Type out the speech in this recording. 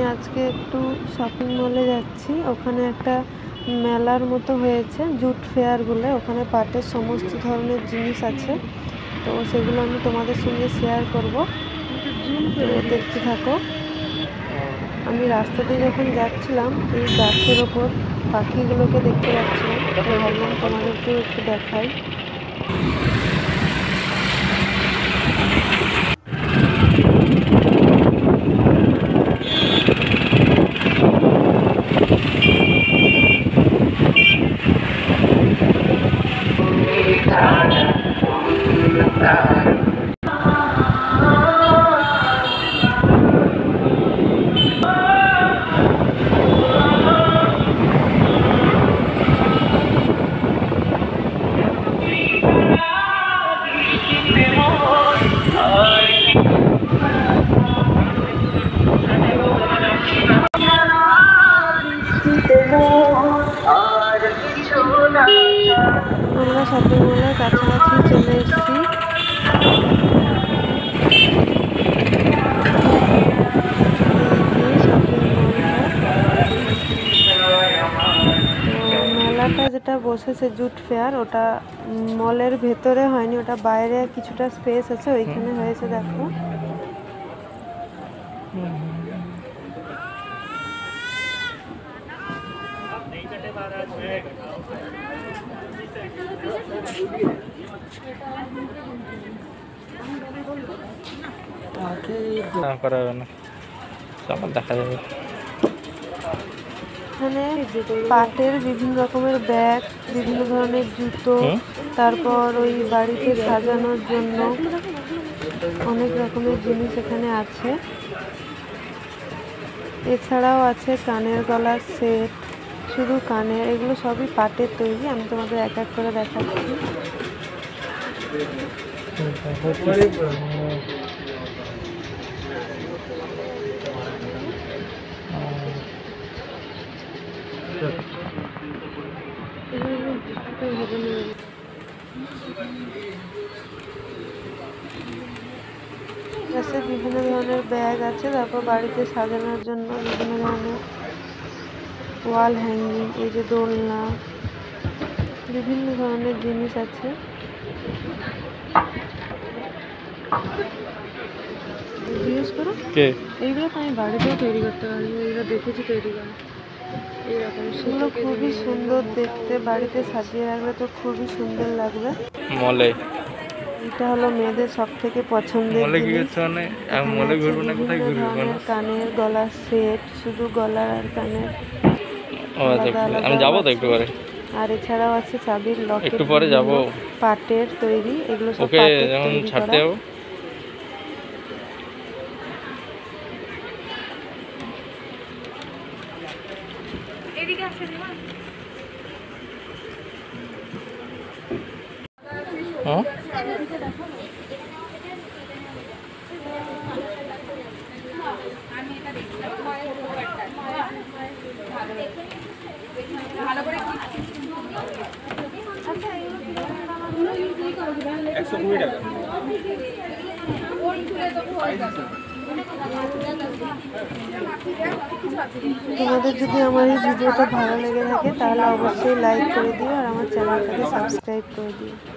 আজকে একটু শপিং মলে যাচ্ছি। ওখানে একটা মেলার মতো হয়েছে, জুট ফেয়ার বলে। ওখানে পাটের সমস্ত ধরনের জিনিস আছে, তো সেগুলো আমি তোমাদের সঙ্গে শেয়ার করব, তো দেখতে থাকো। আমি রাস্তা দিয়ে যখন যাচ্ছিলাম এই গাছের ওপর পাখিগুলোকে দেখতে পাচ্ছিলাম, তো ভাবলাম তোমাদেরকেও একটু দেখাই। আমরা শপিং মলের কাছাকাছি চলে এসেছি। মেলাটা যেটা বসেছে জুট ফেয়ার, ওটা মলের ভেতরে হয়নি, ওটা বাইরে কিছুটা স্পেস আছে, ওইখানে হয়েছে। দেখো দেখা যাবে। এখানে পাটের বিভিন্ন রকমের ব্যাগ, বিভিন্ন ধরনের জুতো, তারপর ওই বাড়িতে সাজানোর জন্য অনেক রকমের জিনিস এখানে আছে। এছাড়াও আছে কানের গলার সেট, শুধু কানের, এগুলো সবই পাটের তৈরি। আমি তোমাদের এক এক করে দেখাচ্ছি। বিভিন্ন ধরনের ব্যাগ আছে, তারপর বাড়িতে সাজানোর জন্য বিভিন্ন ধরনের ওয়াল হ্যাঙ্গিং, এই যে দোলনা, বিভিন্ন ধরনের জিনিস আছে। জিজ্ঞেস করো এইগুলো তো আমি বাড়িতেও তৈরি করতে পারি, এইগুলো দেখেছি তৈরি করা। এইরকম সেগুলো খুবই সুন্দর দেখতে, বাড়িতে সাজিয়ে রাখলে তো খুবই সুন্দর লাগবে। মলে এটা হলো মেয়েদের সব থেকে পছন্দের জিনিস। কানের গলার সেট, শুধু গলার আর কানের, আমি যাবো তো একটু পরে। আর এছাড়াও আছে চাবির লকেট, একটু পরে যাবো, পাটের তৈরি। এগুলো সব পাটের তৈরি করা। এদিকে আসেন না। হ্যাঁ ভালো করে 120 টাকা। তোমাদের যদি আমার এই ভিডিওটা ভালো লেগে থাকে তাহলে অবশ্যই লাইক করে দিও আর আমার চ্যানেলটাকে সাবস্ক্রাইব করে দিও।